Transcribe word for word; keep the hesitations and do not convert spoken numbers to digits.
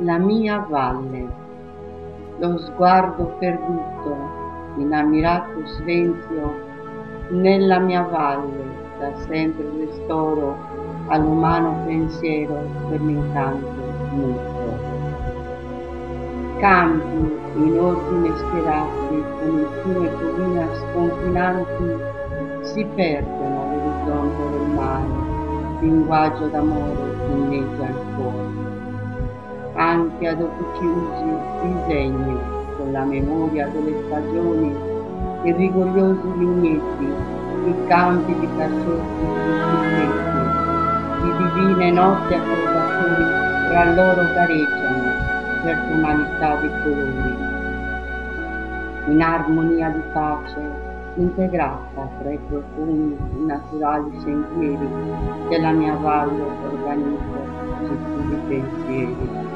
La mia valle, lo sguardo perduto in ammirato silenzio, nella mia valle da sempre restoro all'umano pensiero per l'incanto muto. Campi in ordine schierati con alcune colline sconfinanti si perdono all'orizzonte del mare, linguaggio d'amore inneggia il cuore. Anche ad occhi chiusi disegno con la memoria delle stagioni i rigogliosi vigneti, i campi di carcioffi frutti, di divine notti accordatori tra loro gareggiano per tonalità di colori, in armonia di pace integrata tra i profondi naturali sentieri che la mia valle organizza sui pensieri.